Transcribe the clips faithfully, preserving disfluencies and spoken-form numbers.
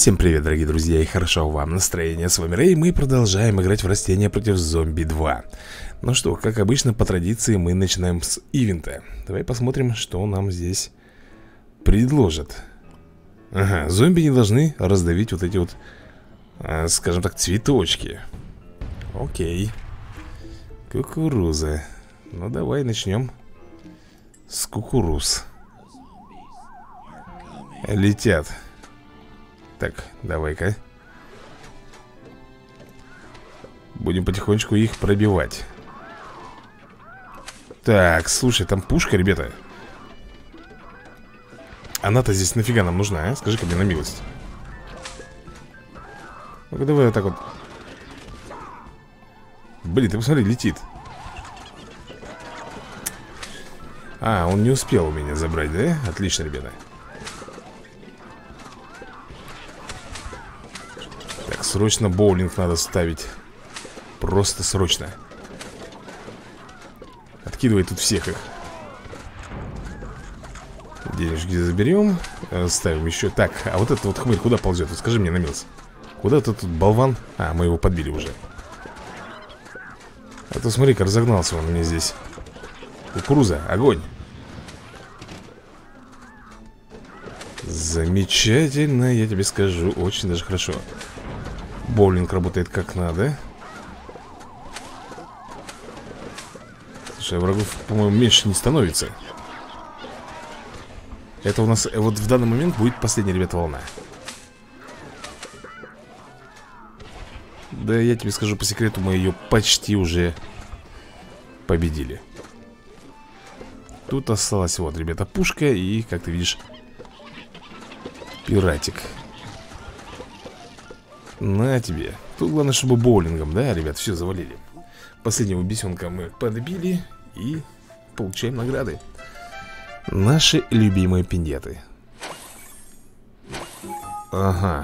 Всем привет, дорогие друзья, и хорошо вам настроение. С вами Рэй, мы продолжаем играть в растения против зомби два. Ну что, как обычно, по традиции мы начинаем с ивента. Давай посмотрим, что нам здесь предложат. Ага, зомби не должны раздавить вот эти вот, а, скажем так, цветочки. Окей. Кукуруза. Ну давай начнем с кукуруз. Летят. Так, давай-ка будем потихонечку их пробивать. Так, слушай, там пушка, ребята. Она-то здесь нафига нам нужна, а? Скажи-ка мне на милость. Ну-ка давай вот так вот. Блин, ты посмотри, летит. А, он не успел у меня забрать, да? Отлично, ребята. Так, срочно боулинг надо ставить. Просто срочно. Откидывай тут всех их. Денежки заберем. Ставим еще. Так, а вот этот вот хмырь куда ползет? Вот скажи мне на милость. Куда этот тут болван? А, мы его подбили уже. А то смотри-ка, разогнался он мне здесь. Кукуруза, огонь. Замечательно, я тебе скажу. Очень даже хорошо. Боулинг работает как надо. Слушай, врагов, по-моему, меньше не становится. Это у нас вот в данный момент будет последняя, ребята, волна. Да, я тебе скажу по секрету, мы ее почти уже победили. Тут осталась вот, ребята, пушка и, как ты видишь, пиратик. На тебе. Тут главное, чтобы боулингом, да, ребят, все завалили. Последнего бесенка мы подбили и получаем награды. Наши любимые пиньеты. Ага.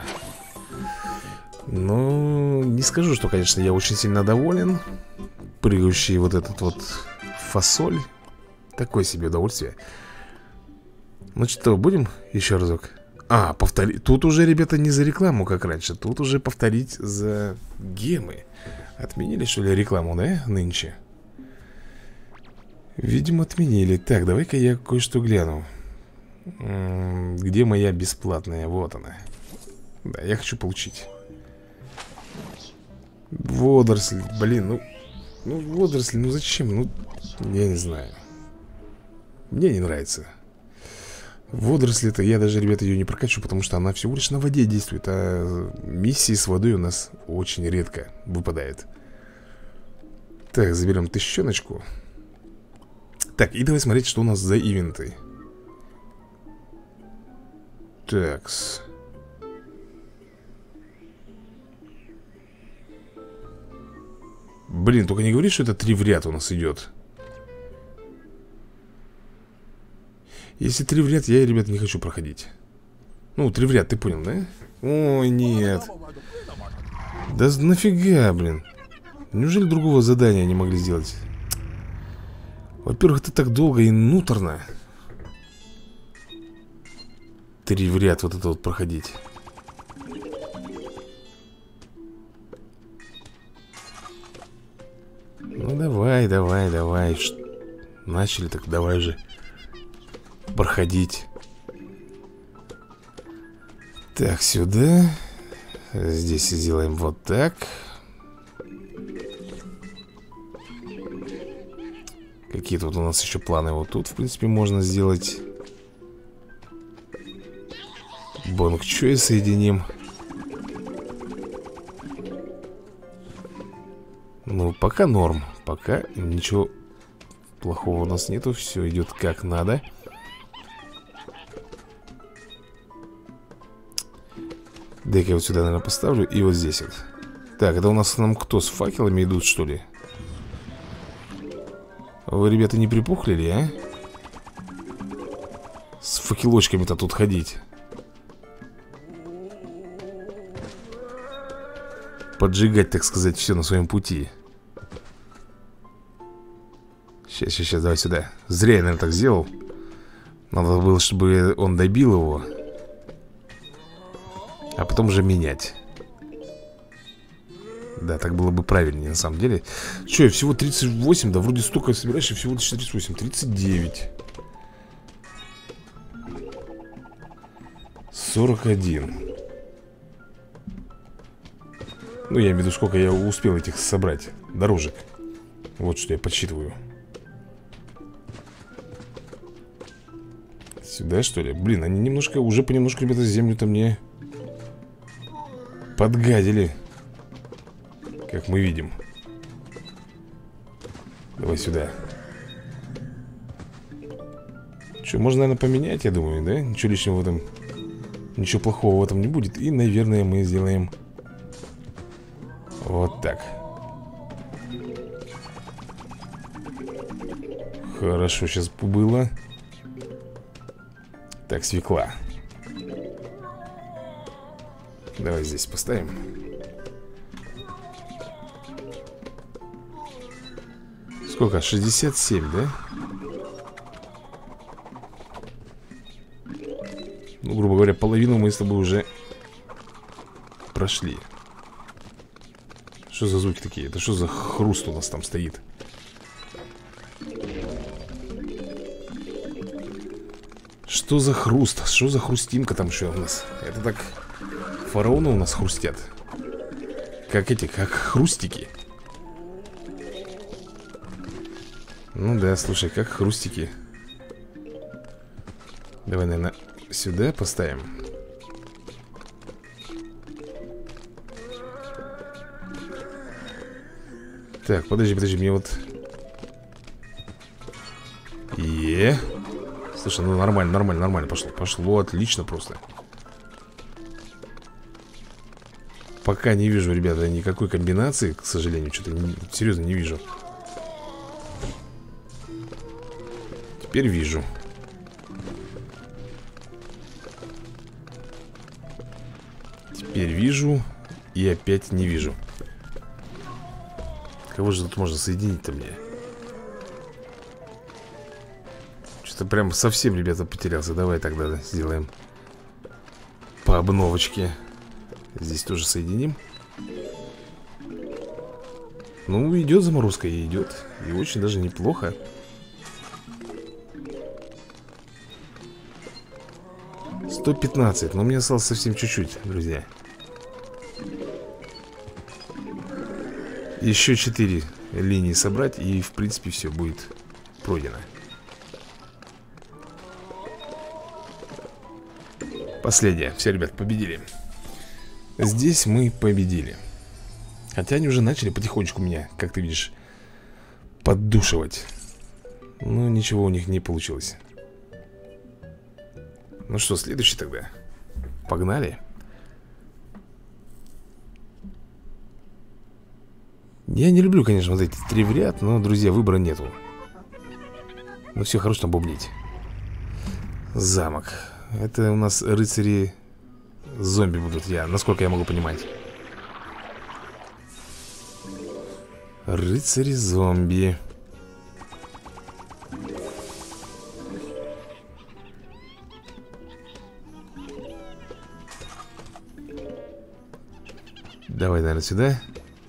Ну, не скажу, что, конечно, я очень сильно доволен. Прыгающий вот этот вот фасоль. Такое себе удовольствие. Ну что, будем еще разок? А, повторить. Тут уже, ребята, не за рекламу, как раньше. Тут уже повторить за гемы. Отменили, что ли, рекламу, да, нынче? Видимо, отменили. Так, давай-ка я кое-что гляну. М-м, где моя бесплатная? Вот она. Да, я хочу получить водоросли. Блин, ну... Ну, водоросли, ну зачем? Ну, я не знаю. Мне не нравится. Водоросли-то я даже, ребята, ее не прокачу, потому что она всего лишь на воде действует. А миссии с водой у нас очень редко выпадает. Так, заберем тысячоночку. Так, и давай смотреть, что у нас за ивенты. Такс. Блин, только не говори, что это три в ряд у нас идет. Если три в ряд, я, ребят, не хочу проходить. Ну, три в ряд, ты понял, да? Ой, нет. Да нафига, блин. Неужели другого задания не могли сделать? Во-первых, это так долго и нуторно. Три в ряд вот это вот проходить. Ну, давай, давай, давай. Начали, так давай же проходить. Так, сюда. Здесь сделаем вот так. Какие тут у нас еще планы? Вот тут, в принципе, можно сделать. Бонг-чой соединим. Ну, пока норм. Пока ничего плохого у нас нету. Все идет как надо. Дай-ка я вот сюда, наверное, поставлю. И вот здесь вот. Так, это у нас нам кто, с факелами идут, что ли? Вы, ребята, не припухли ли, а? С факелочками-то тут ходить. Поджигать, так сказать, все на своем пути. Сейчас, сейчас, сейчас, давай сюда. Зря я, наверное, так сделал. Надо было, чтобы он добил его. А потом уже менять. Да, так было бы правильнее на самом деле. Че, я всего тридцать восемь, да вроде столько собираешь, и всего тридцать восемь, тридцать девять, сорок один. Ну, я имею в виду, сколько я успел этих собрать дорожек. Вот что я подсчитываю. Сюда, что ли? Блин, они немножко, уже понемножку, ребята, землю-то мне подгадили. Как мы видим. Давай сюда. Что, можно, наверное, поменять, я думаю, да? Ничего лишнего в этом, ничего плохого в этом не будет. И, наверное, мы сделаем вот так. Хорошо, сейчас было. Так, свекла. Давай здесь поставим. Сколько? шестьдесят семь, да? Ну, грубо говоря, половину мы с тобой уже прошли. Что за звуки такие? Это что за хруст у нас там стоит? Что за хруст? Что за хрустинка там еще у нас? Это так фараоны у нас хрустят. Как эти, как хрустики. Ну да, слушай, как хрустики. Давай, наверное, сюда поставим. Так, подожди, подожди, мне вот... Е. Слушай, ну нормально, нормально, нормально пошло. Пошло отлично просто. Пока не вижу, ребята, никакой комбинации, к сожалению. Что-то не, серьезно не вижу. Теперь вижу. Теперь вижу. И опять не вижу. Кого же тут можно соединить-то мне? Что-то прям совсем, ребята, потерялся. Давай тогда сделаем по обновочке. Здесь тоже соединим. Ну, идет заморозка и идет. И очень даже неплохо. сто пятнадцать, но мне осталось совсем чуть-чуть, друзья. Еще четыре линии собрать, и в принципе все будет пройдено. Последняя. Все, ребят, победили. Здесь мы победили. Хотя они уже начали потихонечку меня, как ты видишь, поддушивать. Но ничего у них не получилось. Ну что, следующий тогда. Погнали. Я не люблю, конечно, вот эти три в ряд, но, друзья, выбора нету. Ну все, хорошо там бубнить. Замок. Это у нас рыцари зомби будут, я, насколько я могу понимать. Рыцари зомби. Давай, наверное, сюда.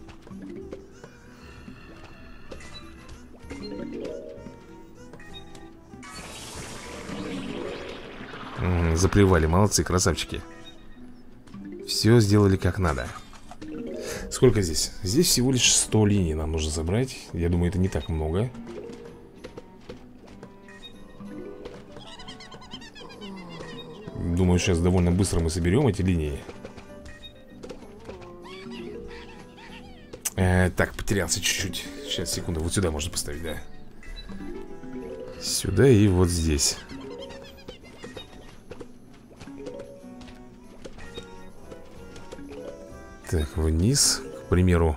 М-м, заплевали, молодцы, красавчики. Все сделали как надо. Сколько здесь? Здесь всего лишь сто линий нам нужно забрать. Я думаю, это не так много. Думаю, сейчас довольно быстро мы соберем эти линии. э, Так, потерялся чуть-чуть. Сейчас, секунду, вот сюда можно поставить, да. Сюда и вот здесь. Так, вниз, к примеру.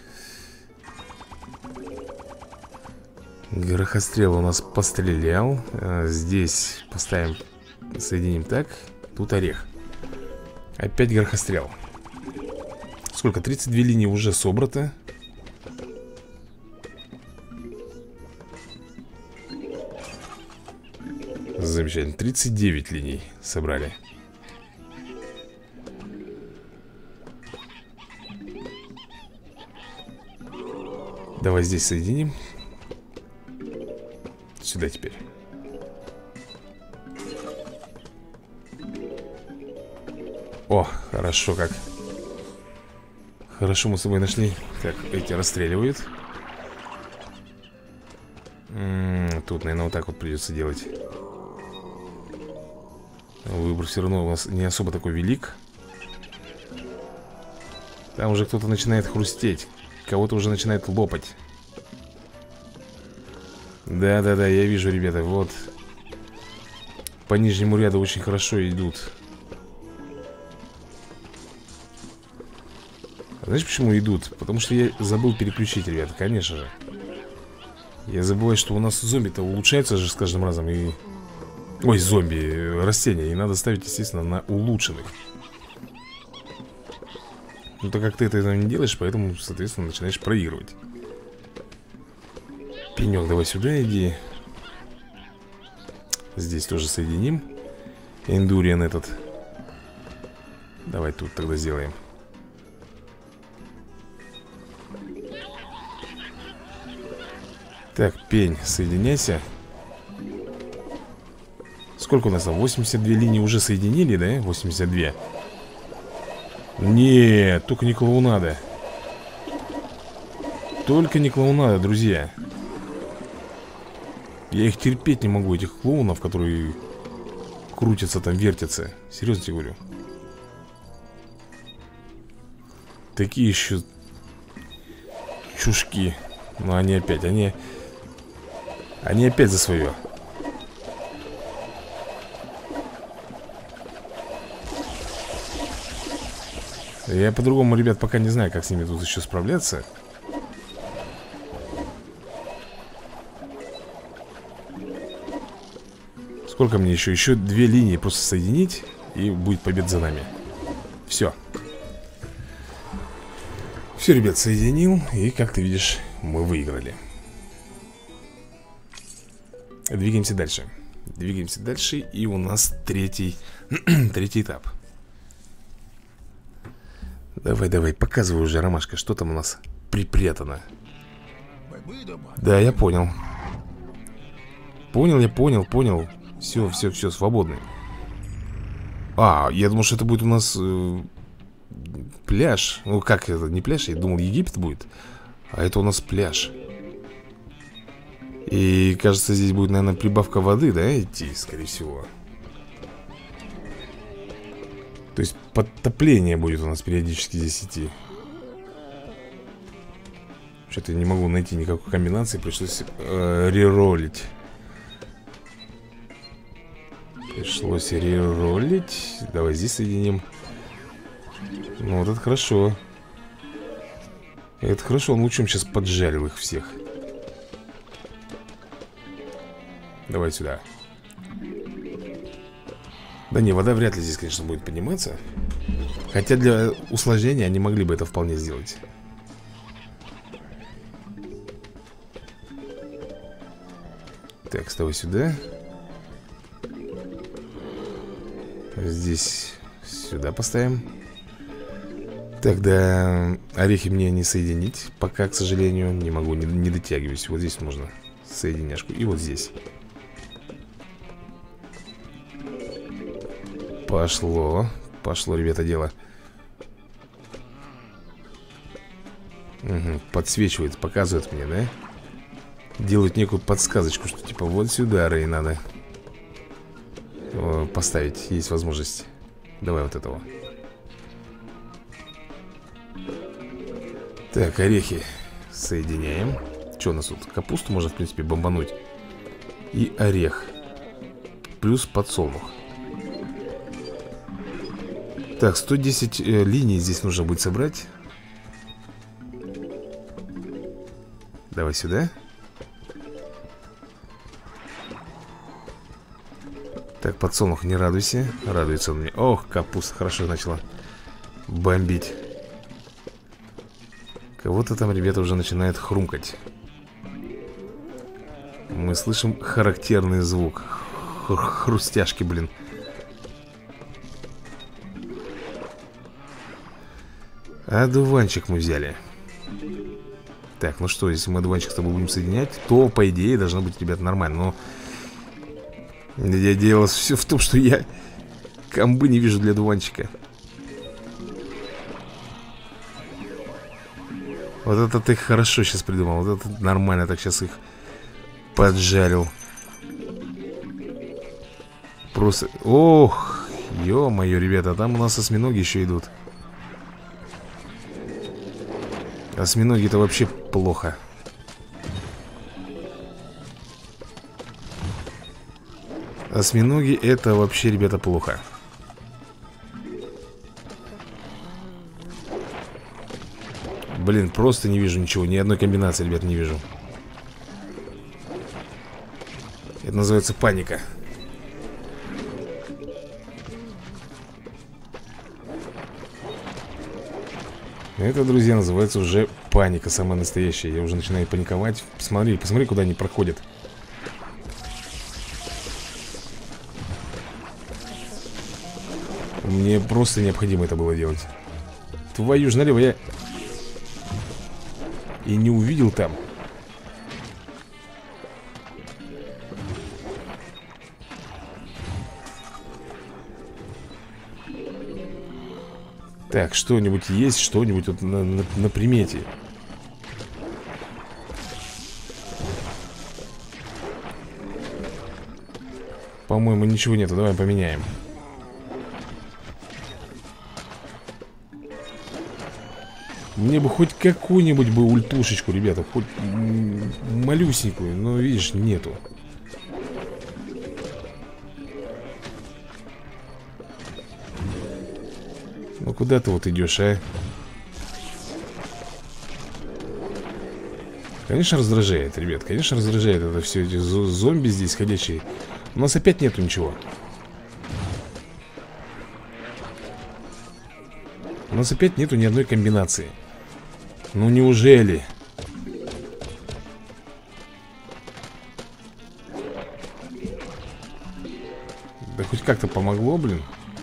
Грохострел у нас пострелял. а, Здесь поставим, соединим так. Тут орех. Опять грохострел. Сколько? тридцать две линии уже собрато. Замечательно, тридцать девять линий собрали. Давай здесь соединим. Сюда теперь. О, хорошо как. Хорошо мы с тобой нашли. Так, эти расстреливают. М-м, тут, наверное, вот так вот придется делать. Выбор все равно у нас не особо такой велик. Там уже кто-то начинает хрустеть. Кого-то уже начинает лопать. Да-да-да, я вижу, ребята, вот. По нижнему ряду очень хорошо идут. Знаешь, почему идут? Потому что я забыл переключить, ребята, конечно же. Я забываю, что у нас зомби-то улучшается же с каждым разом. И... Ой, зомби, растения. И надо ставить, естественно, на улучшенных. Ну, так как ты это не делаешь, поэтому, соответственно, начинаешь проигрывать. Пенек, давай сюда иди. Здесь тоже соединим. Эндуриан этот. Давай тут тогда сделаем. Так, пень, соединяйся. Сколько у нас там? восемьдесят две линии уже соединили, да? восемьдесят два. Нет, только не клоунада. Только не клоунада, друзья. Я их терпеть не могу, этих клоунов, которые крутятся там, вертятся. Серьезно тебе говорю. Такие еще чушки. Но они опять, они... Они опять за свое. Я по-другому, ребят, пока не знаю, как с ними тут еще справляться. Сколько мне еще? Еще две линии просто соединить, и будет победа за нами. Все. Все, ребят, соединил. И, как ты видишь, мы выиграли. Двигаемся дальше. Двигаемся дальше. И у нас третий Третий этап. Давай, давай, показывай уже, Ромашка, что там у нас припрятано. Да, я понял. Понял, я понял, понял. Все, все, все, свободны. А, я думал, что это будет у нас э, пляж. Ну, как это, не пляж, я думал, Египет будет. А это у нас пляж. И, кажется, здесь будет, наверное, прибавка воды, да, идти, скорее всего. То есть подтопление будет у нас периодически здесь идти. Что-то я не могу найти никакой комбинации. Пришлось э, реролить. Пришлось реролить. Давай здесь соединим. Ну вот это хорошо. Это хорошо, он лучше сейчас поджарил их всех. Давай сюда. Да не, вода вряд ли здесь, конечно, будет подниматься. Хотя для усложнения они могли бы это вполне сделать. Так, давай сюда. Здесь сюда поставим. Тогда орехи мне не соединить. Пока, к сожалению, не могу, не, не дотягиваюсь. Вот здесь можно соединяшку. И вот здесь. Пошло. Пошло, ребята, дело. Угу, подсвечивает, показывает мне, да? Делают некую подсказочку, что типа вот сюда, Рэй, надо О, поставить, есть возможность. Давай вот этого. Так, орехи соединяем. Что у нас тут? Капусту можно, в принципе, бомбануть. И орех. Плюс подсолнух. Так, сто десять э, линий здесь нужно будет собрать. Давай сюда. Так, подсолнух, не радуйся. Радуется он мне. Ох, капуста хорошо начала бомбить. Кого-то там, ребята, уже начинает хрумкать. Мы слышим характерный звук. Хр Хрустяшки, блин. Одуванчик мы взяли. Так, ну что, если мы одуванчик с тобой будем соединять, то, по идее, должно быть, ребята, нормально. Но я дело все в том, что я комбы не вижу для одуванчика. Вот это ты хорошо сейчас придумал. Вот это нормально так сейчас их поджарил. Просто... Ох, ё-моё, ребята, там у нас осьминоги еще идут. Осьминоги это вообще плохо. Осьминоги это вообще, ребята, плохо. Блин, просто не вижу ничего. Ни одной комбинации, ребят, не вижу. Это называется паника. Это, друзья, называется уже паника самая настоящая. Я уже начинаю паниковать. Посмотри, посмотри, куда они проходят. Мне просто необходимо это было делать. Твою ж налево, я и не увидел там. Так, что-нибудь есть, что-нибудь вот на, на, на примете. По-моему, ничего нету, давай поменяем. Мне бы хоть какую-нибудь бы ультушечку, ребята. Хоть малюсенькую. Но, видишь, нету. Ну куда ты вот идешь, а? Конечно, раздражает, ребят. Конечно, раздражает это все. Эти зомби здесь ходячие. У нас опять нету ничего. У нас опять нету ни одной комбинации. Ну неужели? Да хоть как-то помогло, блин.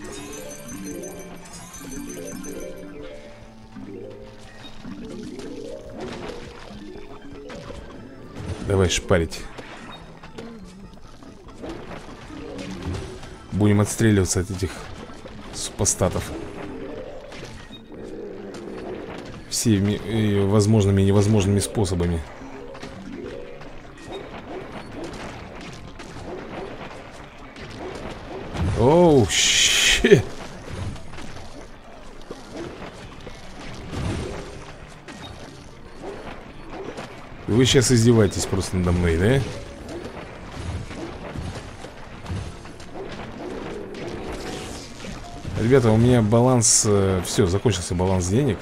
Давай шпарить. Будем отстреливаться от этих супостатов всеми э, возможными и невозможными способами. Оу, щит. Вы сейчас издеваетесь просто надо мной, да? Ребята, у меня баланс... Э, все, закончился баланс денег.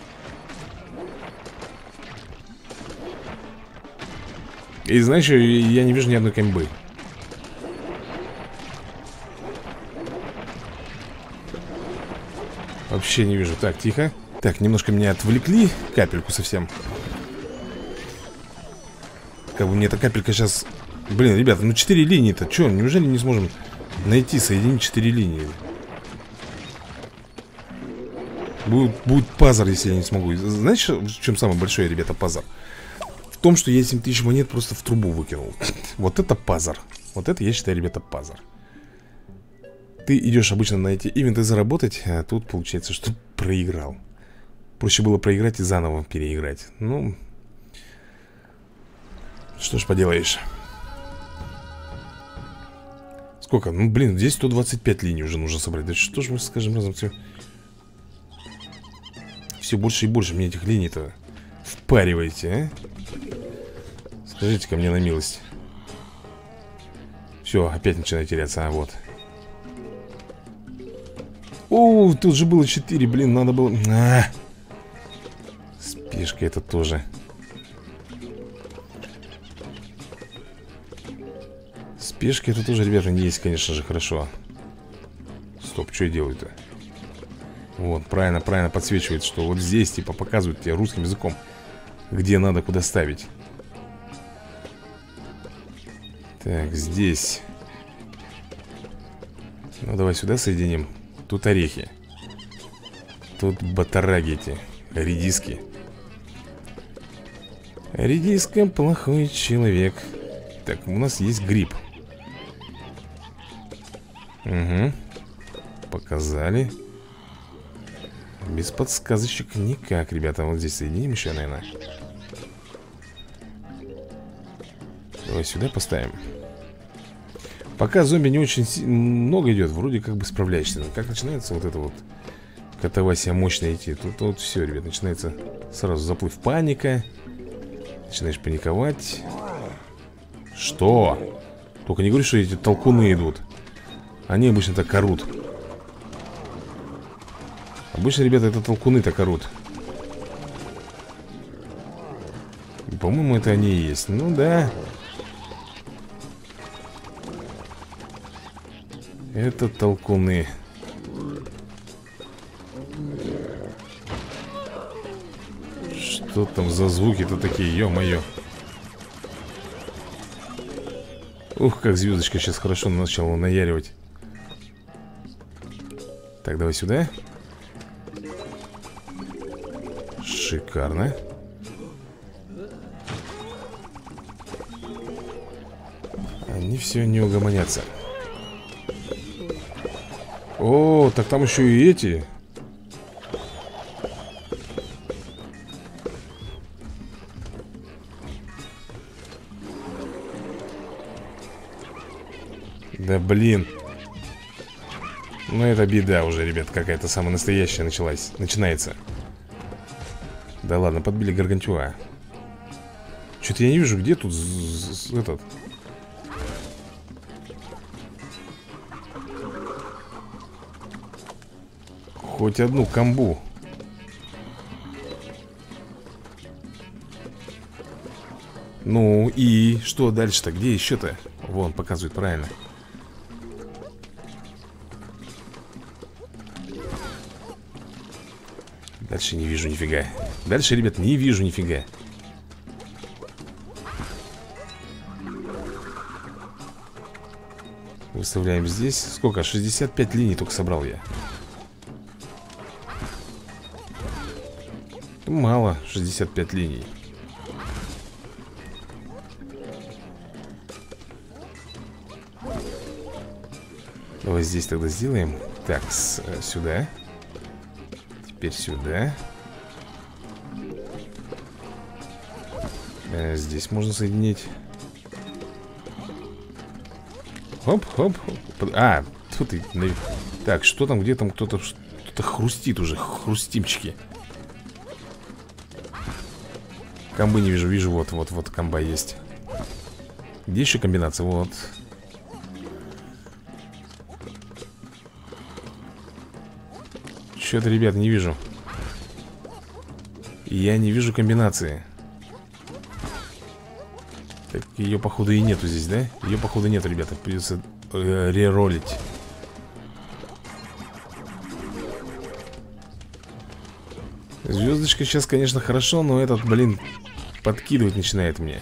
И знаешь, я не вижу ни одной комбы. Вообще не вижу. Так, тихо. Так, немножко меня отвлекли. Капельку совсем. Как бы мне эта капелька сейчас... Блин, ребята, ну четыре линии-то. Че, неужели не сможем найти, соединить четыре линии? Будет, будет пазар, если я не смогу. Знаешь, в чем самый большой, ребята, пазар? В том, что я семь тысяч монет просто в трубу выкинул. Вот это пазар. Вот это, я считаю, ребята, пазар. Ты идешь обычно на эти ивенты заработать, а тут получается, что проиграл. Проще было проиграть и заново переиграть. Ну, что ж поделаешь. Сколько? Ну, блин, здесь сто двадцать пять линий уже нужно собрать. Да что ж мы, скажем, разом все... Все больше и больше мне этих линий-то впариваете, а? Скажите-ка мне на милость. Все, опять начинает теряться, а вот. О, тут же было четыре, блин, надо было... А! Спешка это тоже. Спешка это тоже, ребята, не есть, конечно же, хорошо. Стоп, что я делаю-то? Вот, правильно, правильно подсвечивает, что вот здесь, типа, показывают тебе русским языком, где надо, куда ставить. Так, здесь. Ну, давай сюда соединим. Тут орехи. Тут батараги эти, редиски. Редиска плохой человек. Так, у нас есть гриб. Угу. Показали. Без подсказочек никак, ребята. Вот здесь соединим еще, наверное. Давай сюда поставим. Пока зомби не очень много идет, вроде как бы справляешься. Но как начинается вот это вот катавасия мощная идти, тут вот все, ребят, начинается сразу заплыв паника. Начинаешь паниковать. Что? Только не говори, что эти толкуны идут. Они обычно так орут. Обычно, ребята, это толкуны так орут. По-моему, это они и есть. Ну да. Это толкуны. Что там за звуки-то такие, ё-моё. Ух, как звездочка сейчас хорошо начала наяривать. Так, давай сюда. Шикарно. Они все не угомонятся. О, так там еще и эти. Да блин. Ну это беда уже, ребят. Какая-то самая настоящая началась. Начинается. Да ладно, подбили Гаргантюа. Что-то я не вижу, где тут этот. Хоть одну камбу. Ну и что дальше-то? Где еще-то? Вон, показывает правильно. Дальше не вижу нифига. Дальше, ребят, не вижу нифига. Выставляем здесь. Сколько? шестьдесят пять линий только собрал я. Мало, шестьдесят пять линий. Давай здесь тогда сделаем. Так, с, сюда. Теперь сюда. а, Здесь можно соединить. Хоп-хоп. А, тут и... Так, что там, где там кто-то что-то хрустит уже. Хрустимчики. Камбы не вижу, вижу, вот, вот, вот камба есть. Где еще комбинация? Вот. Что-то, ребят, не вижу. Я не вижу комбинации. Так, ее, походу, и нету здесь, да? Ее, походу, нету, ребята. Придется э, реролить. Звездочка сейчас, конечно, хорошо, но этот, блин, подкидывать начинает мне.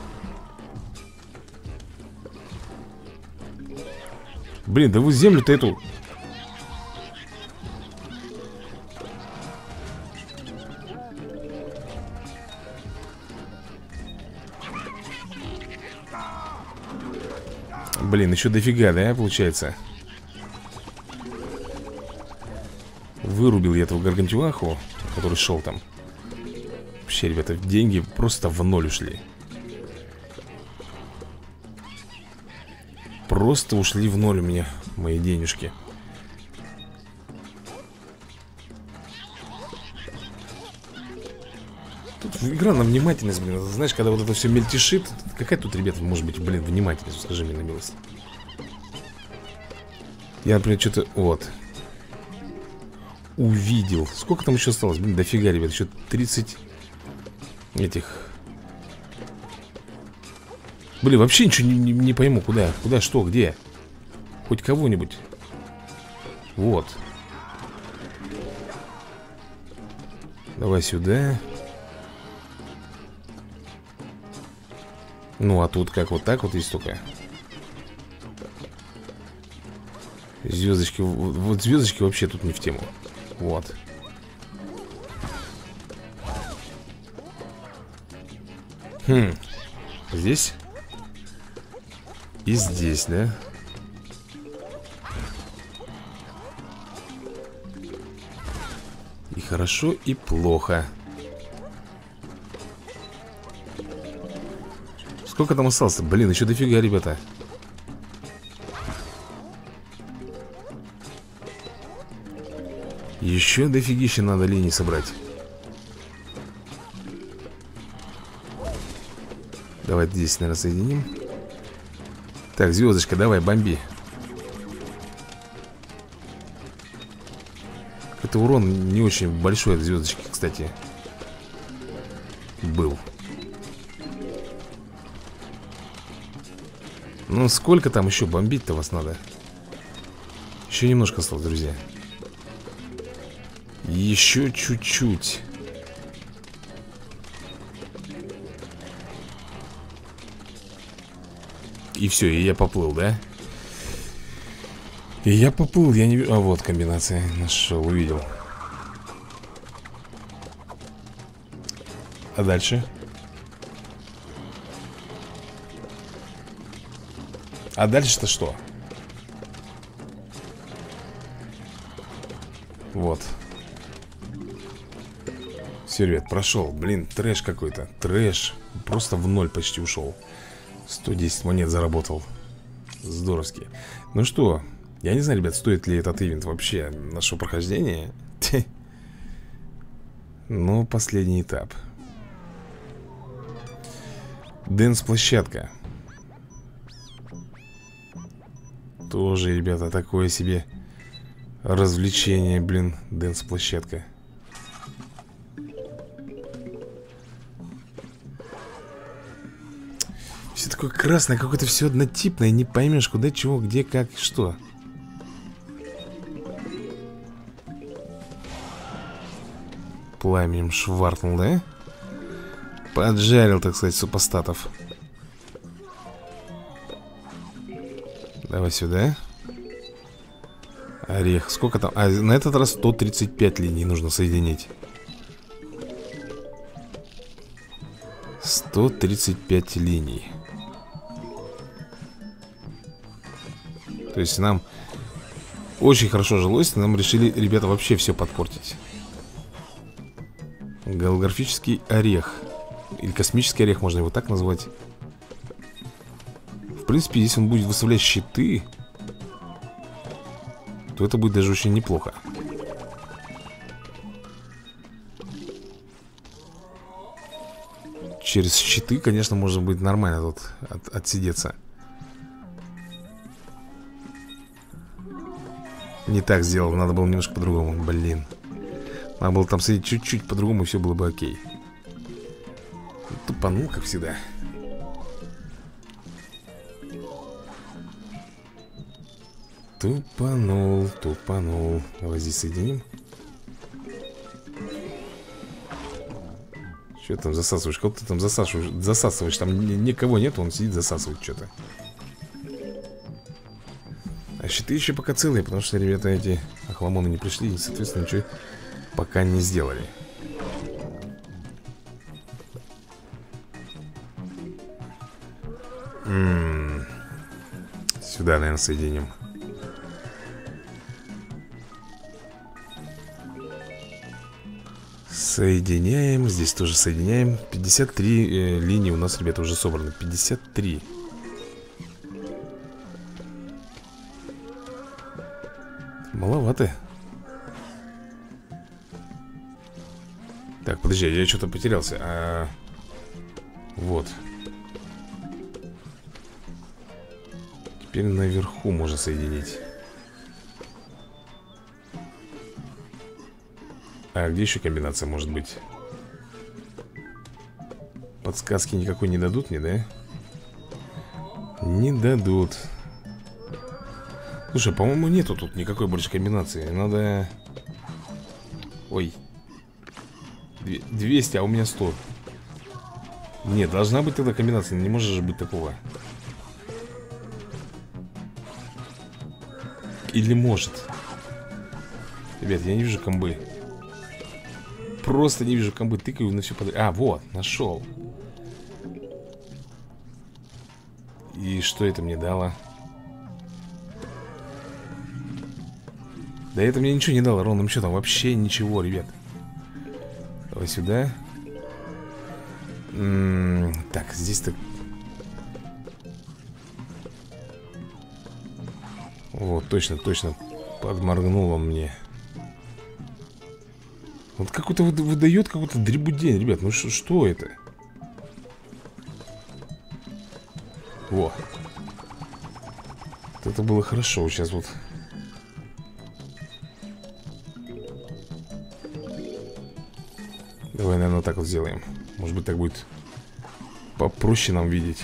Блин, да вы землю-то эту... Блин, еще дофига, да, получается? Вырубил я этого Гаргантюаху, который шел там. Вообще, ребята, деньги просто в ноль ушли. Просто ушли в ноль у меня мои денежки. Тут игра на внимательность, блин. Знаешь, когда вот это все мельтешит. Какая тут, ребята, может быть, блин, внимательность? Скажи мне на милость. Я, например, что-то... Вот. Увидел. Сколько там еще осталось? Блин, дофига, ребят. Еще тридцать этих... Блин, вообще ничего не, не, не пойму. Куда? Куда, что, где? Хоть кого-нибудь. Вот. Давай сюда. Ну, а тут как? Вот так вот есть только. Звездочки. Вот звездочки вообще тут не в тему. Вот. Хм. Здесь? И здесь, да? И хорошо, и плохо. Сколько там осталось? Блин, еще дофига, ребята. Еще дофигища надо линий собрать. Давай здесь, наверное, соединим. Так, звездочка, давай, бомби. Это урон не очень большой от звездочки, кстати, был. Ну, сколько там еще бомбить-то вас надо? Еще немножко осталось, друзья. Еще чуть-чуть. И все, и я поплыл, да? И я поплыл, я не вижу. А вот комбинация. Нашел, увидел. А дальше? А дальше-то что? Вот. Все, ребят, прошел. Блин, трэш какой-то. Трэш. Просто в ноль почти ушел. сто десять монет заработал. Здоровски. Ну что, я не знаю, ребят, стоит ли этот ивент вообще нашего прохождения. Но последний этап. Дэнс-площадка. Тоже, ребята, такое себе развлечение, блин. Дэнс-площадка. Все такое красное, какое-то все однотипное. Не поймешь, куда, чего, где, как, что. Пламенем шваркнул, да? Поджарил, так сказать, супостатов. Давай сюда. Орех, сколько там? А, на этот раз сто тридцать пять линий нужно соединить. сто тридцать пять линий. То есть нам очень хорошо жилось. Нам решили, ребята, вообще все подпортить. Голографический орех. Или космический орех, можно его так назвать. В принципе, если он будет выставлять щиты, то это будет даже очень неплохо. Через щиты, конечно, можно будет нормально тут от, отсидеться. Не так сделал, надо было немножко по-другому. Блин. Надо было там сидеть чуть-чуть по-другому, и все было бы окей. Тупанул, как всегда. Тупанул, тупанул. Давай здесь соединим. Что там засасываешь? Кого ты там засасываешь? Засасываешь, там никого нет, он сидит, засасывает что-то. А щиты еще пока целые, потому что ребята эти охламоны не пришли и, соответственно, ничего пока не сделали. М-м-м. Сюда, наверное, соединим. Соединяем, здесь тоже соединяем. Пятьдесят три э, линии у нас, ребята, уже собраны. Пятьдесят три. Маловато. Так, подожди, я что-то потерялся. А... Вот. Теперь наверху можно соединить. А где еще комбинация может быть? Подсказки никакой не дадут мне, да? Не дадут. Слушай, по-моему, нету тут никакой больше комбинации. Надо... Ой. двести, а у меня сто. Нет, должна быть тогда комбинация. Не может же быть такого. Или может? Ребят, я не вижу комбы. Просто не вижу комбы. Тыкаю на все подряд. А, вот, нашел. И что это мне дало? Да это мне ничего не дало, ровным счетом. Вообще ничего, ребят. Давай сюда. М-м, так, здесь-то... Вот, точно, точно. Подморгнул он мне. Вот какой-то выдает какой-то дребудень, ребят. Ну что, что это? Во. Вот это было хорошо. Сейчас вот. Давай, наверное, вот так вот сделаем. Может быть, так будет попроще нам видеть.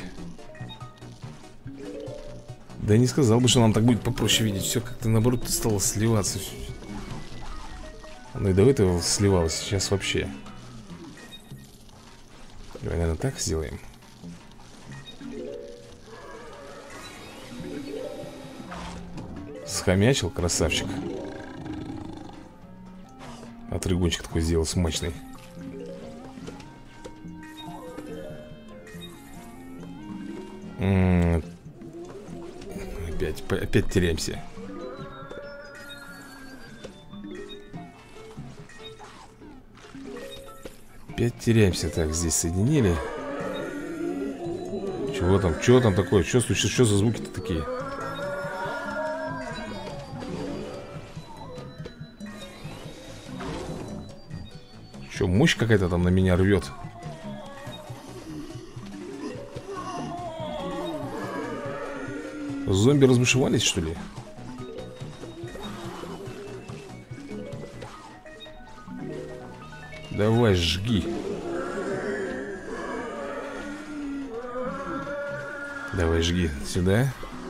Да не сказал бы, что нам так будет попроще видеть. Все как-то наоборот стало сливаться. Ну и до этого сливалось. Сейчас вообще. Давай, наверное, так сделаем. Схомячил, красавчик. Отрыгунчик такой сделал смачный. М-м-м. Опять, опять теряемся. Опять теряемся. Так, здесь соединили. Чего там? Чего там такое? Что случилось? Что за звуки-то такие? Что, мощь какая-то там на меня рвет? Зомби разбушевались, что ли? Давай, жги. Давай, жги сюда.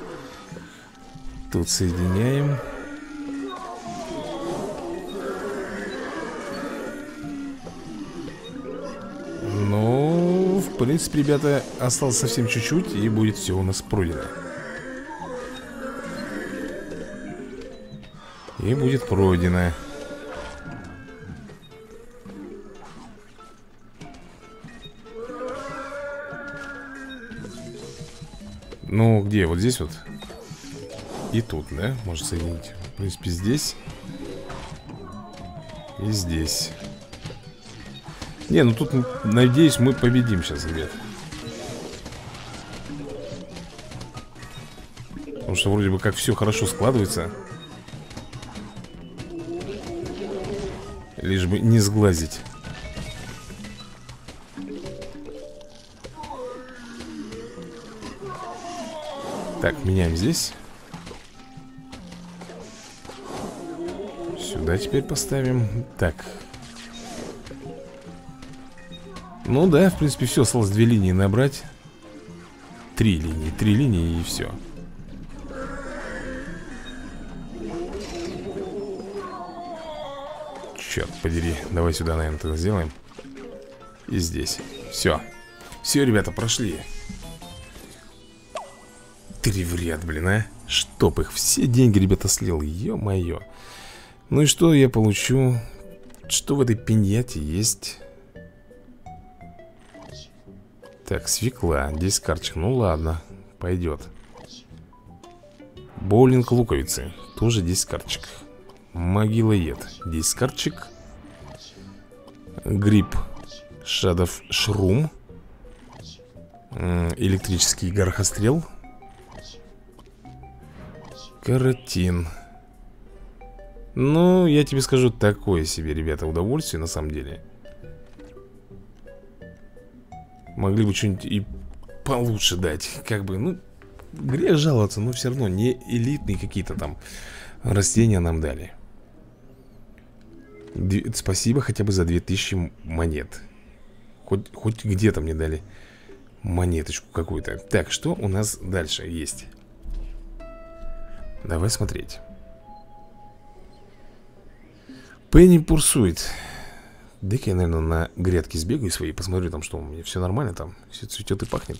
Тут соединяем. Ну, в принципе, ребята, осталось совсем чуть-чуть, и будет все у нас пройдено. И будет пройдено. Ну, где? Вот здесь вот. И тут, да? Можно соединить. В принципе, здесь. И здесь. Не, ну тут, надеюсь, мы победим сейчас, ребят. Потому что вроде бы как все хорошо складывается. Лишь бы не сглазить. Так, меняем здесь. Сюда теперь поставим. Так. Ну да, в принципе, все. Осталось две линии набрать. Три линии. Три линии и все. Черт подери. Давай сюда, наверное, это сделаем. И здесь. Все. Все, ребята, прошли. Три в ряд, блин, а. Чтоб их. Все деньги, ребята, слил. Ё-моё. Ну и что я получу? Что в этой пиньяте есть? Так, свекла. десять карточек. Ну ладно. Пойдет. Боулинг луковицы. Тоже десять карточек. Могилоед. десять карточек. Гриб. Шадов шрум. Электрический горохострел. Каротин. Ну, я тебе скажу, такое себе, ребята, удовольствие на самом деле. Могли бы что-нибудь и получше дать. Как бы, ну, грех жаловаться, но все равно не элитные какие-то там растения нам дали. Д- Спасибо хотя бы за две тысячи монет. Хоть, хоть где-то мне дали монеточку какую-то. Так, что у нас дальше есть? Давай смотреть. Пенни пурсует. Дай-ка я, наверное, на грядки сбегаю свои. Посмотрю там, что у меня все нормально там. Все цветет и пахнет.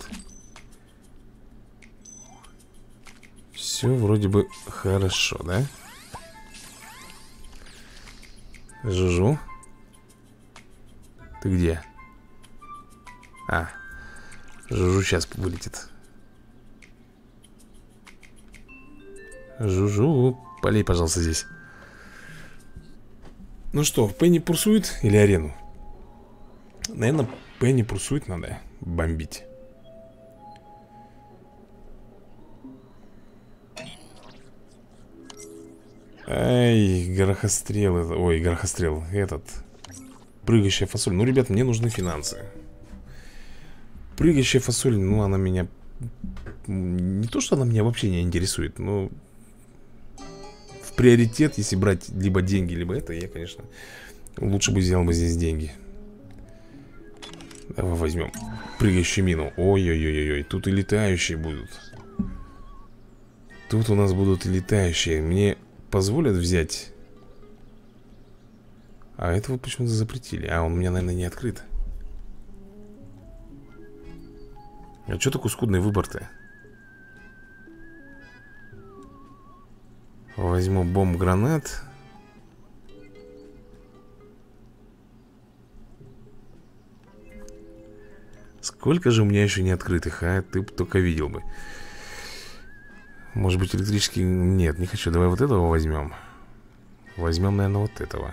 Все вроде бы хорошо, да? Жужу. Ты где? А, Жужу сейчас вылетит. Жужу, полей, пожалуйста, здесь. Ну что, Пенни пурсует или арену? Наверное, Пенни пурсует надо бомбить. Ай, горохострел это... Ой, горохострел, этот прыгающая фасоль. Ну, ребят, мне нужны финансы. Прыгающая фасоль, ну, она меня... Не то, что она меня вообще не интересует, но... В приоритет, если брать либо деньги, либо это, я, конечно, лучше бы сделал бы здесь деньги. Давай возьмем прыгающую мину. Ой-ой-ой-ой, тут и летающие будут. Тут у нас будут и летающие. Мне позволят взять... А этого почему-то запретили. А, он у меня, наверное, не открыт. А что такой скудный выбор-то? Возьму бомб-гранат. Сколько же у меня еще не открытых, а? Ты бы только видел бы. Может быть, электрический... Нет, не хочу. Давай вот этого возьмем. Возьмем, наверное, вот этого.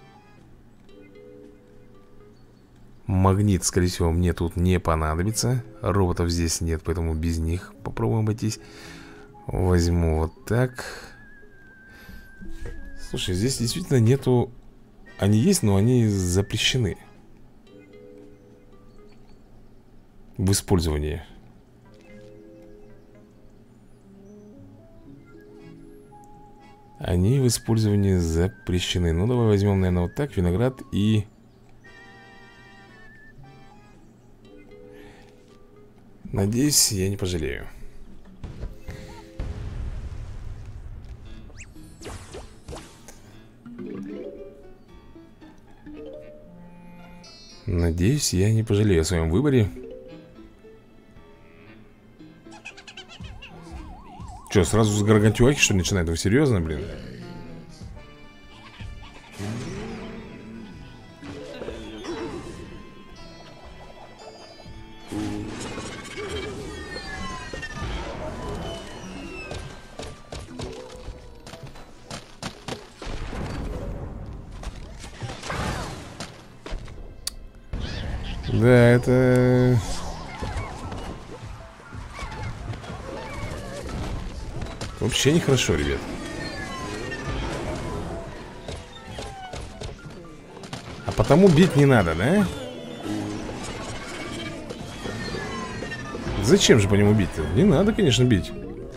Магнит, скорее всего, мне тут не понадобится. Роботов здесь нет, поэтому без них попробуем обойтись. Возьму вот так. Слушай, здесь действительно нету... Они есть, но они запрещены в использовании. Они в использовании запрещены. Ну, давай возьмем, наверное, вот так. Виноград и... Надеюсь, я не пожалею. Надеюсь, я не пожалею о своем выборе. Че, сразу с гаргантюахи, что ли, начинает? Вы серьезно, блин? Да, это... Вообще нехорошо, ребят. А потому бить не надо, да? Зачем же по нему бить-то? Не надо, конечно, бить.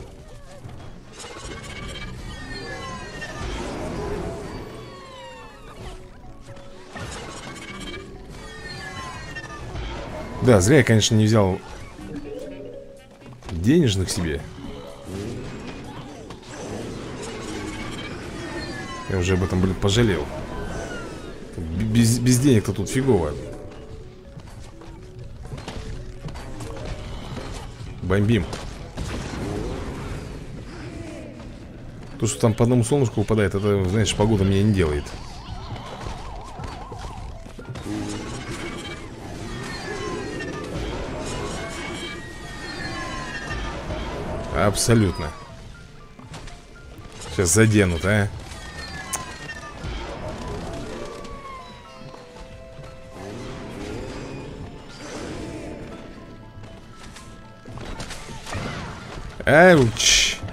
Да, зря я, конечно, не взял денежных себе. Я уже об этом, блин, пожалел. Без, без денег-то тут фигово. Бомбим. То, что там по одному солнышку упадает, это, знаешь, погода мне не делает. Абсолютно. Сейчас заденут, а. Ауч.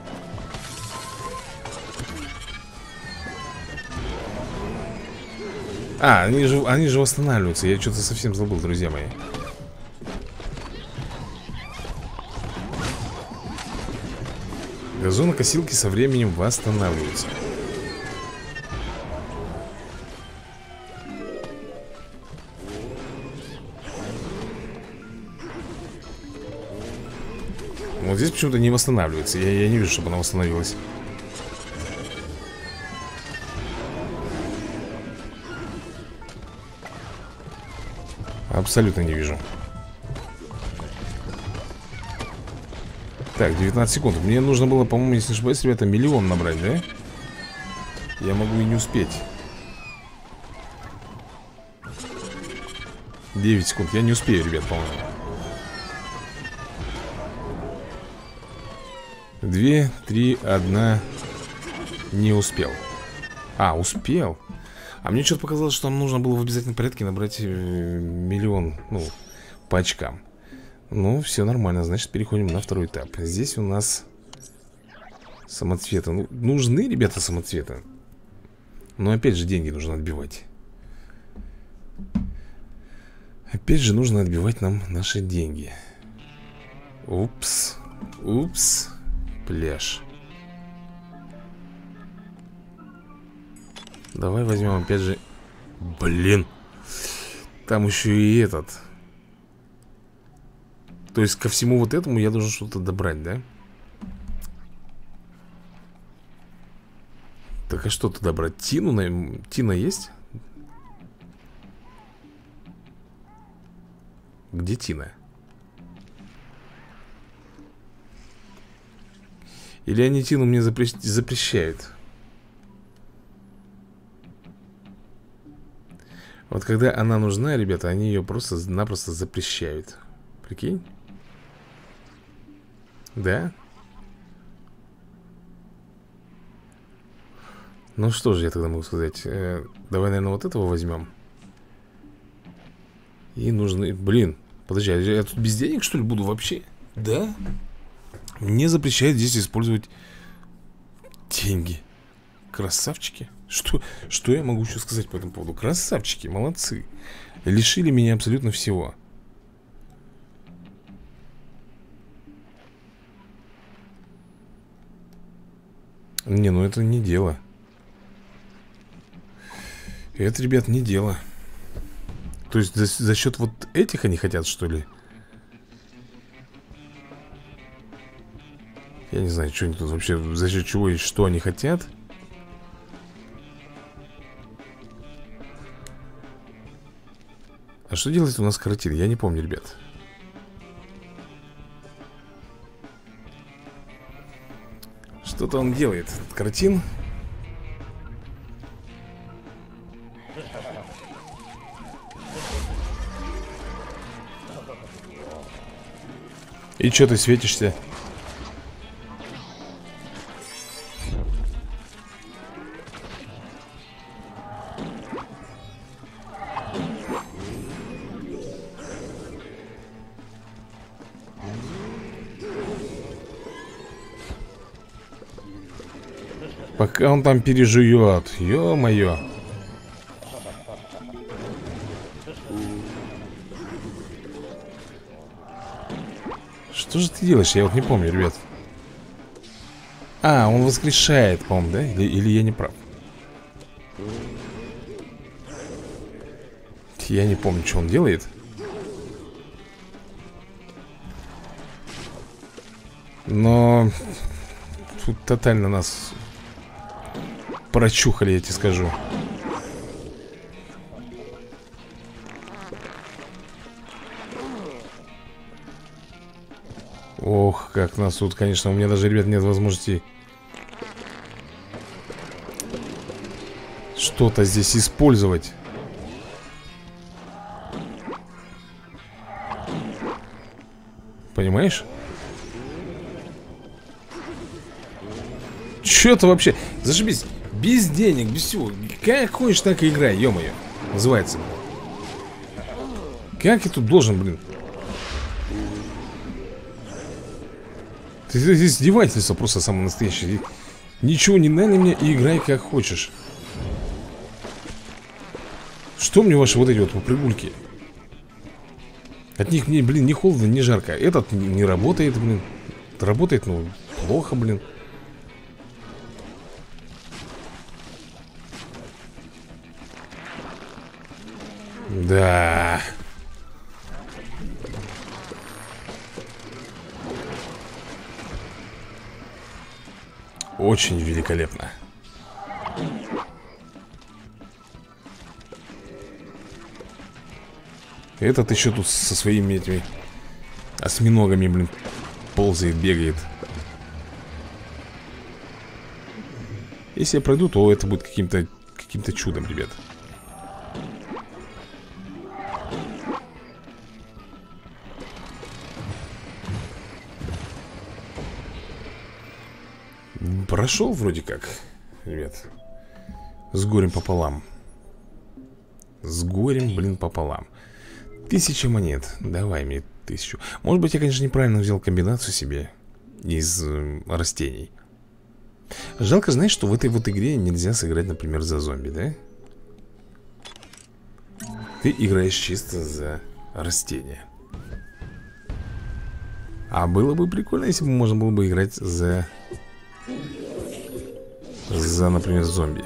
А, они же, они же восстанавливаются. Я что-то совсем забыл, друзья мои. Газонокосилки со временем восстанавливаются. Вот здесь почему-то не восстанавливается. Я, я не вижу, чтобы она восстановилась. Абсолютно не вижу. Так, девятнадцать секунд. Мне нужно было, по-моему, если не ошибаюсь, ребята, миллион набрать, да? Я могу и не успеть. девять секунд. Я не успею, ребят, по-моему. Две, три, одна. Не успел. А, успел. А мне что-то показалось, что нам нужно было в обязательном порядке набрать э, миллион, ну, по очкам. Ну, все нормально, значит, переходим на второй этап. Здесь у нас самоцветы. Ну, нужны, ребята, самоцветы. Но опять же, деньги нужно отбивать. Опять же, нужно отбивать нам наши деньги. Упс. Упс. Пляж. Давай возьмем опять же. Блин. Там еще и этот. То есть ко всему вот этому я должен что-то добрать, да? Так а что туда брать? Тину? На... Тина есть? Где Тина? Или они Тину мне запре... запрещают? Вот когда она нужна, ребята, они ее просто-напросто запрещают. Прикинь? Да? Ну что же я тогда могу сказать? э, Давай, наверное, вот этого возьмем. И нужны... Блин, подожди, я, я тут без денег, что ли, буду вообще? Да? Мне запрещают здесь использовать деньги. Красавчики. Что, что я могу еще сказать по этому поводу? Красавчики, молодцы. Лишили меня абсолютно всего. Не, ну это не дело. Это, ребят, не дело. То есть за, за счет вот этих они хотят, что ли? Я не знаю, что они тут вообще, за счет чего и что они хотят. А что делает у нас каратин? Я не помню, ребят. Что-то он делает, этот каратин. И что ты светишься? Пока он там пережует. Ё-моё. Что же ты делаешь? Я вот не помню, ребят. А, он воскрешает, по-моему, да? Или, или я не прав? Я не помню, что он делает. Но тут тотально нас прочухали, я тебе скажу. Ох, как нас тут, конечно, у меня даже, ребят, нет возможности что-то здесь использовать. Понимаешь? Чё-то вообще, зашибись. Без денег, без всего. Как хочешь, так и играй, ё-моё. Называется. Как я тут должен, блин? Ты здесь издевательство просто самое настоящее. Ничего не надо мне и играй как хочешь. Что мне ваши вот эти вот попрыгульки? От них мне, блин, не холодно, не жарко. Этот не работает, блин. Работает, ну, плохо, блин. Да. Очень великолепно. Этот еще тут со своими этими осьминогами, блин, ползает, бегает. Если я пройду, то это будет каким-то каким-то чудом, ребят. Прошел вроде как. ребят. С горем пополам. С горем, блин, пополам. Тысяча монет. Давай мне тысячу. Может быть, я, конечно, неправильно взял комбинацию себе из э, растений. Жалко, знаешь, что в этой вот игре нельзя сыграть, например, за зомби, да? Ты играешь чисто за растения. А было бы прикольно, если бы можно было бы играть за... За, например, зомби.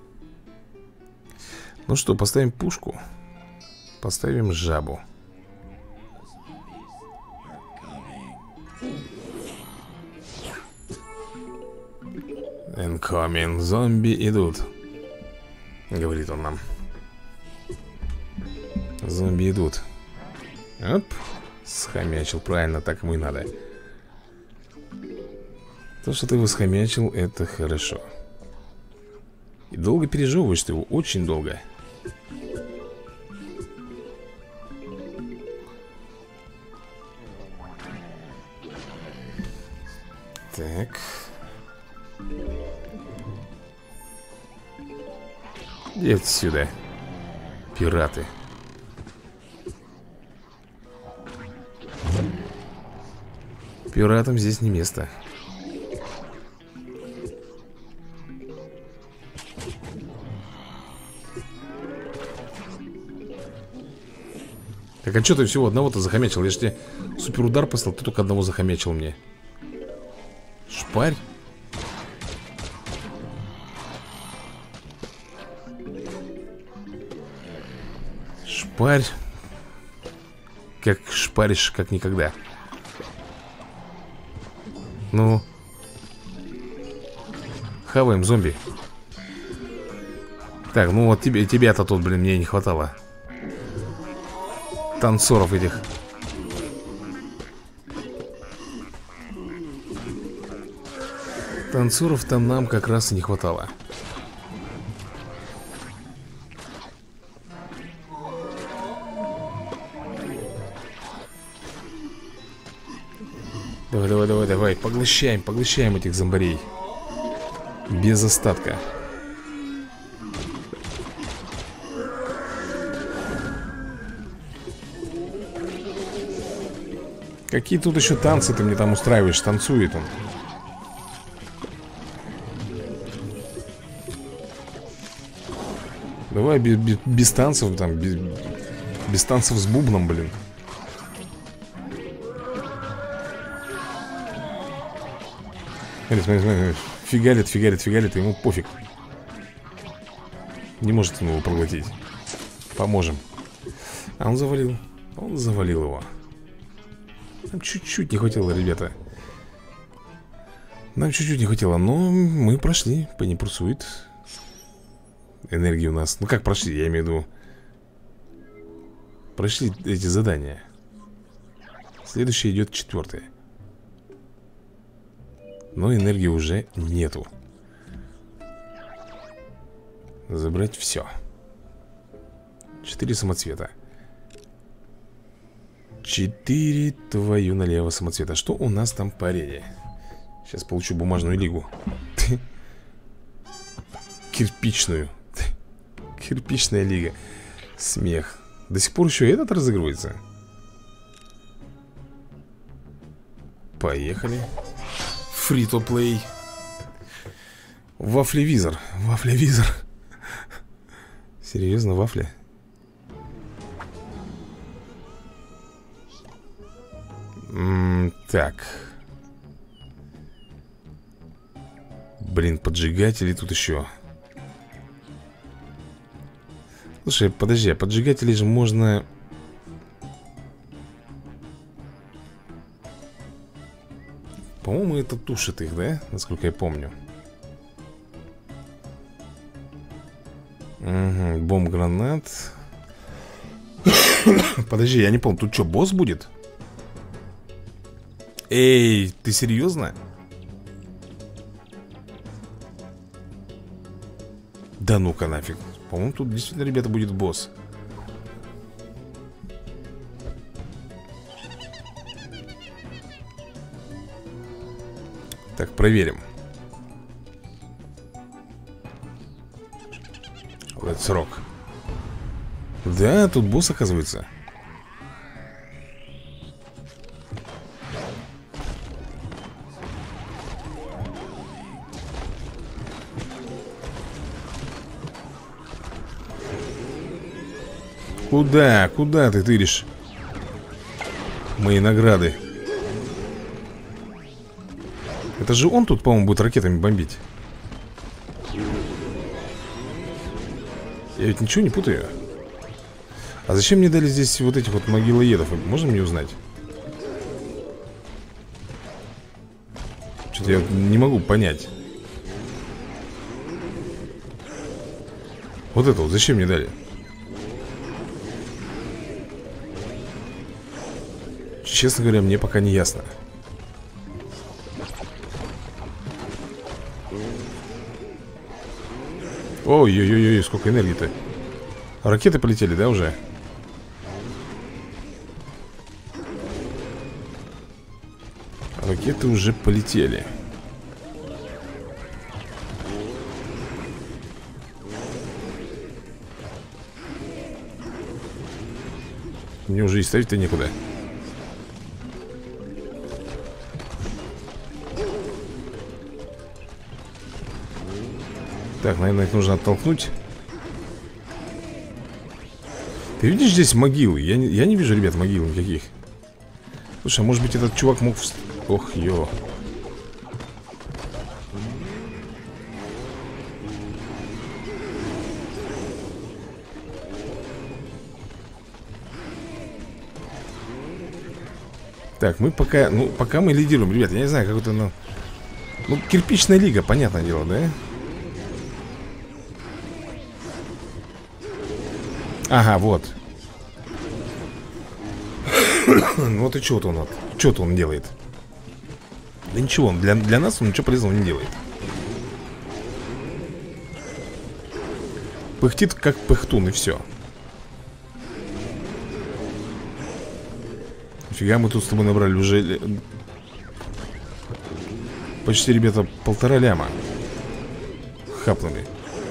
Ну что, поставим пушку. Поставим жабу. Incoming, зомби идут. Говорит он нам. Зомби идут. Оп. Схомячил, правильно, так ему и надо. То, что ты его схомячил, это хорошо. И долго пережевываешь ты его, очень долго. Так. Иди отсюда, пираты. Пиратам здесь не место. Так, а что ты всего одного-то захомячил? Я же тебе суперудар послал, ты только одного захомячил мне. Шпарь. Шпарь. Как шпаришь, как никогда. Ну. Хаваем, зомби. Так, ну вот тебе, тебя-то тут, блин, мне не хватало. Танцоров этих. Танцоров там нам как раз и не хватало. Давай, давай, давай, давай. Поглощаем, поглощаем этих зомбарей. Без остатка. Какие тут еще танцы ты мне там устраиваешь? Танцует он. Давай без, без, без танцев там, без, без танцев с бубном, блин. Смотри, смотри, смотри. Фигалит, фигалит, фигалит, ему пофиг. Не может ему его проглотить. Поможем. А он завалил. Он завалил его. Нам чуть-чуть не хватило, ребята. Нам чуть-чуть не хватило, но мы прошли. Пенни Пурсуит. Энергии у нас. Ну как прошли, я имею в виду. Прошли эти задания. Следующее идет четвертое. Но энергии уже нету. Забрать все. Четыре самоцвета. Четыре твою налево самоцвета. Что у нас там по арене? Сейчас получу бумажную лигу. Кирпичную. Кирпичная лига. Смех. До сих пор еще этот разыгрывается. Поехали. Free-to-play. Вафлевизор. Вафлевизор. Серьезно, вафля? М-м, так. Блин, поджигатели тут еще. Слушай, подожди, а поджигатели же можно... По-моему, это тушит их, да? Насколько я помню. Угу, бомб-гранат. Подожди, я не помню, тут что, босс будет? Эй, ты серьезно? Да ну-ка нафиг. По-моему, тут действительно, ребята, будет босс. Так, проверим. Let's rock. Да, тут босс, оказывается. Куда? Куда ты тыришь мои награды? Это же он тут, по-моему, будет ракетами бомбить. Я ведь ничего не путаю. А зачем мне дали здесь вот этих вот могилоедов? Можно мне узнать? Что-то я не могу понять. Вот это вот зачем мне дали? Честно говоря, мне пока не ясно. Ой-ой-ой, сколько энергии-то. Ракеты полетели, да, уже? Ракеты уже полетели. Мне уже и ставить-то некуда. Так, наверное, их нужно оттолкнуть. Ты видишь здесь могилы? Я не, я не вижу, ребят, могил никаких. Слушай, а может быть этот чувак мог... Вст... Ох, ё. Так, мы пока... Ну, пока мы лидируем, ребят. Я не знаю, как это... Ну, ну кирпичная лига, понятное дело, да? Ага, вот. Ну вот и что-то он вот. Что-то он делает. Да ничего, для, для нас он ничего полезного не делает. Пыхтит как пыхтун, и все. Фига, мы тут с тобой набрали уже почти, ребята, полтора ляма. Хапнули.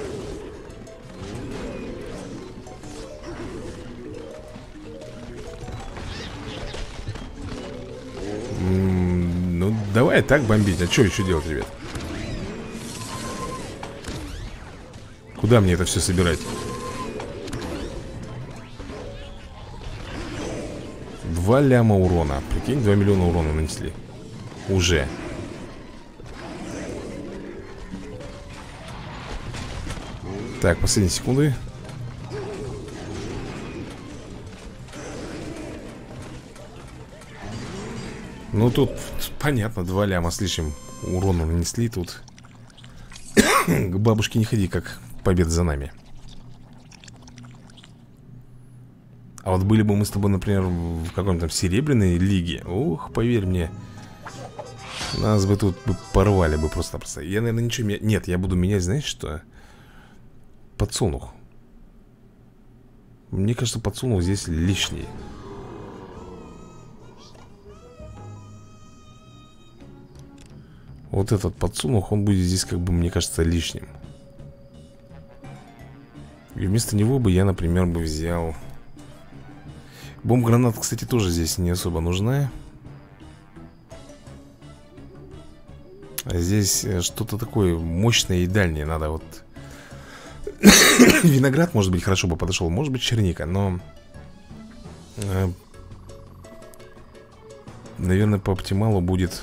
Ну, давай так бомбить. А что еще делать, ребят? Куда мне это все собирать? Два ляма урона. Прикинь, два миллиона урона нанесли. Уже. Так, последние секунды. Ну тут понятно, два ляма с лишним урона нанесли тут. К бабушке не ходи, как победа за нами. А вот были бы мы с тобой, например, в каком-то там серебряной лиге. Ух, поверь мне, нас бы тут бы порвали бы просто-просто. Я, наверное, ничего... Меня... Нет, я буду менять, знаешь что? Подсолнух. Мне кажется, подсолнух здесь лишний. Вот этот подсолнух, он будет здесь, как бы, мне кажется, лишним. И вместо него бы я, например, бы взял... Бомб-граната, кстати, тоже здесь не особо нужна. А здесь что-то такое мощное и дальнее надо вот... Виноград, может быть, хорошо бы подошел. Может быть, черника, но... Наверное, по оптималу будет...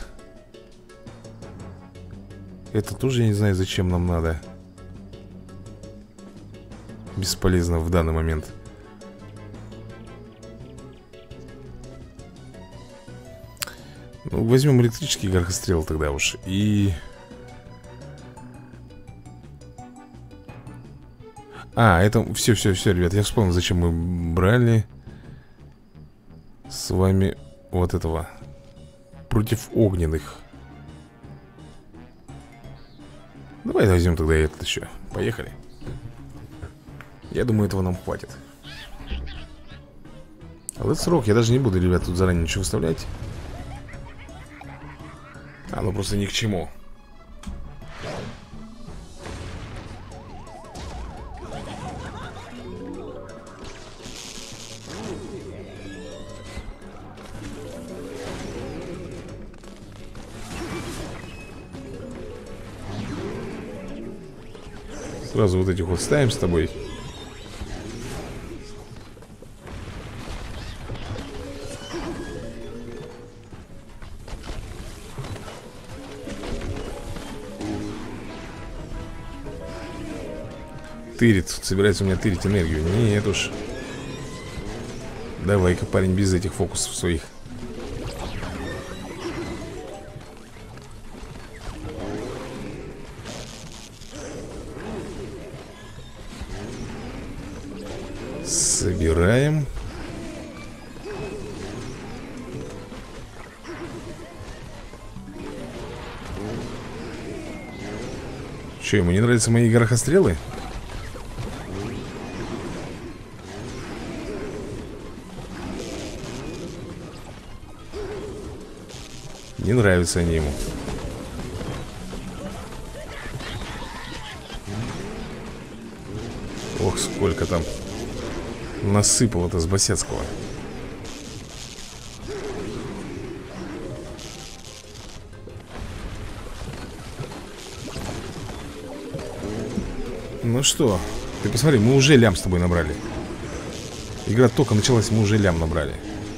Это тоже я не знаю, зачем нам надо. Бесполезно в данный момент. Ну, возьмем электрический горохострел тогда уж. И... А, это... Все, все, все, ребят, я вспомнил, зачем мы брали с вами вот этого. Против огненных. Давай возьмем тогда этот еще. Поехали. Я думаю, этого нам хватит. Let's rock. Я даже не буду, ребят, тут заранее ничего выставлять. Оно просто ни к чему. Сразу вот этих вот ставим с тобой. Тырит, собирается у меня тырить энергию. Нет уж. Давай-ка, парень, без этих фокусов своих. Собираем. Че, ему не нравятся мои горохострелы? Не нравятся они ему. Ох, сколько там насыпало-то с Басяцкого. Ну что, ты посмотри, мы уже лям с тобой набрали. Игра только началась, мы уже лям набрали.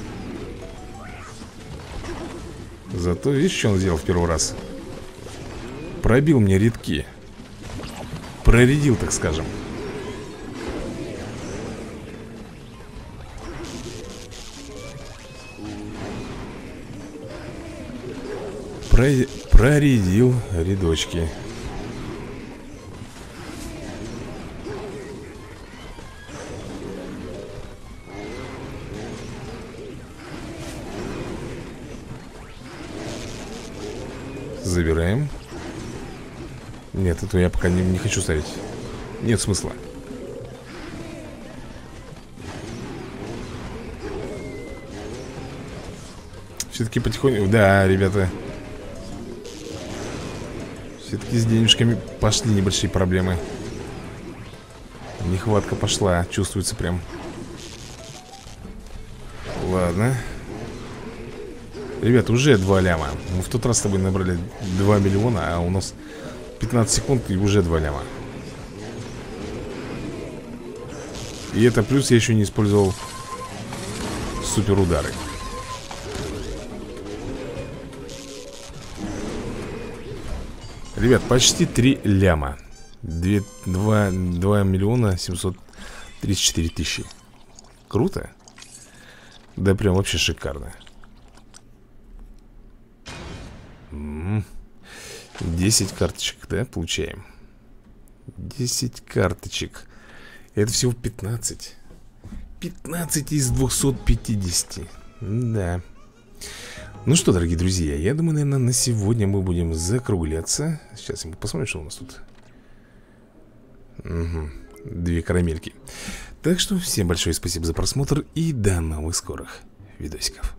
Зато видишь, что он сделал в первый раз? Пробил мне рядки. Проредил, так скажем. Про... Проредил рядочки. Забираем. Нет, это я пока не, не хочу ставить. Нет смысла. Все-таки потихоньку... Да, ребята. Все-таки с денежками пошли небольшие проблемы. Нехватка пошла, чувствуется прям. Ладно. Ребята, уже два ляма. Мы в тот раз с тобой набрали два миллиона, а у нас пятнадцать секунд и уже два ляма. И это плюс я еще не использовал супер удары. Ребят, почти три ляма. два миллиона семьсот тридцать четыре тысячи. Круто? Да прям вообще шикарно. десять карточек, да, получаем. десять карточек. Это всего пятнадцать. пятнадцать из двухсот пятидесяти. Да. Ну что, дорогие друзья, я думаю, наверное, на сегодня мы будем закругляться. Сейчас мы посмотрим, что у нас тут. Угу. Две карамельки. Так что всем большое спасибо за просмотр и до новых скорых видосиков.